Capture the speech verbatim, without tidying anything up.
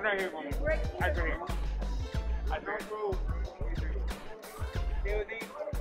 right here for me. Right here. I drink. I drink. Building.